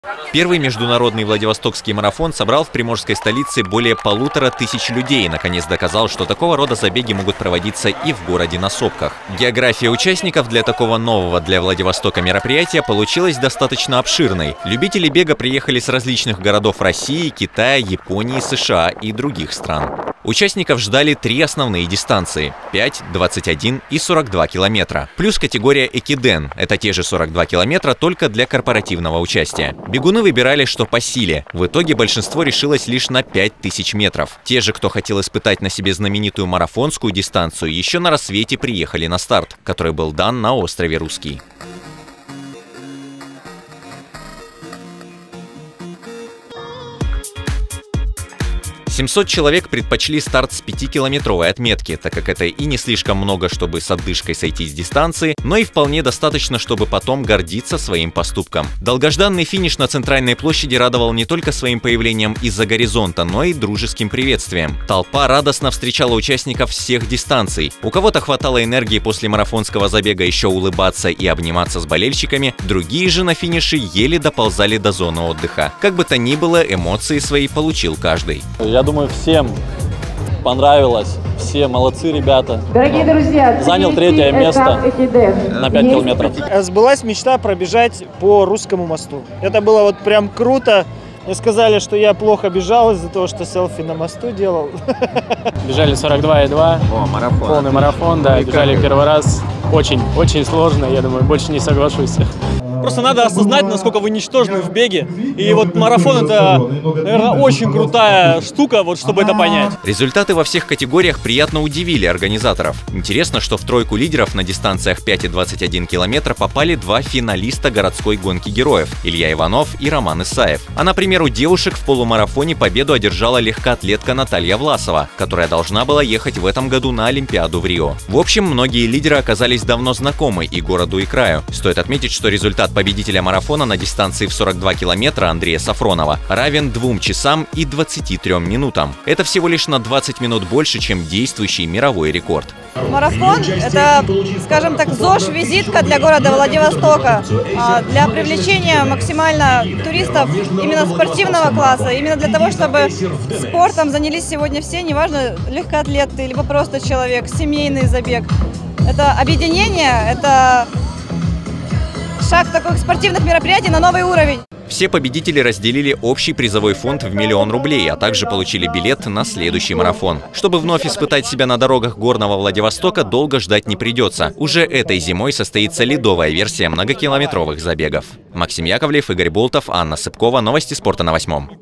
Первый международный Владивостокский марафон собрал в приморской столице более 1500 людей и наконец доказал, что такого рода забеги могут проводиться и в городе на сопках. География участников для такого нового для Владивостока мероприятия получилась достаточно обширной. Любители бега приехали с различных городов России, Китая, Японии, США и других стран. Участников ждали 3 основные дистанции – 5, 21 и 42 километра. Плюс категория «Экиден» – это те же 42 километра, только для корпоративного участия. Бегуны выбирали, что по силе. В итоге большинство решилось лишь на 5000 метров. Те же, кто хотел испытать на себе знаменитую марафонскую дистанцию, еще на рассвете приехали на старт, который был дан на острове Русский. 700 человек предпочли старт с 5-километровой отметки, так как это и не слишком много, чтобы с отдышкой сойти с дистанции, но и вполне достаточно, чтобы потом гордиться своим поступком. Долгожданный финиш на центральной площади радовал не только своим появлением из-за горизонта, но и дружеским приветствием. Толпа радостно встречала участников всех дистанций. У кого-то хватало энергии после марафонского забега еще улыбаться и обниматься с болельщиками, другие же на финише еле доползали до зоны отдыха. Как бы то ни было, эмоции свои получил каждый. Я думаю, всем понравилось, все молодцы ребята. Дорогие друзья, занял 3-е место на 5 километров. Сбылась мечта пробежать по Русскому мосту. Это было вот прям круто. Мне сказали, что я плохо бежал из-за того, что селфи на мосту делал. Бежали 42,2. Полный марафон, да, бежали первый раз. Очень сложно, я думаю, больше не соглашусь. Просто надо осознать, насколько вы ничтожны в беге. И вот марафон — это, наверное, очень крутая штука, вот чтобы это понять. Результаты во всех категориях приятно удивили организаторов. Интересно, что в тройку лидеров на дистанциях 5 и 21 километра попали 2 финалиста городской гонки героев – Илья Иванов и Роман Исаев. А, например, у девушек в полумарафоне победу одержала легкоатлетка Наталья Власова, которая должна была ехать в этом году на Олимпиаду в Рио. В общем, многие лидеры оказались давно знакомы и городу, и краю. Стоит отметить, что результат победителя марафона на дистанции в 42 километра Андрея Сафронова равен 2 часам и 23 минутам. Это всего лишь на 20 минут больше, чем действующий мировой рекорд. Марафон – это, скажем так, ЗОЖ-визитка для города Владивостока, для привлечения максимально туристов именно спортивного класса, именно для того, чтобы спортом занялись сегодня все, неважно, легкоатлеты, либо просто человек, семейный забег. Это объединение, это шаг таких спортивных мероприятий на новый уровень. Все победители разделили общий призовой фонд в 1 000 000 рублей, а также получили билет на следующий марафон. Чтобы вновь испытать себя на дорогах горного Владивостока, долго ждать не придется. Уже этой зимой состоится ледовая версия многокилометровых забегов. Максим Яковлев, Игорь Болтов, Анна Сыпкова. Новости спорта на 8.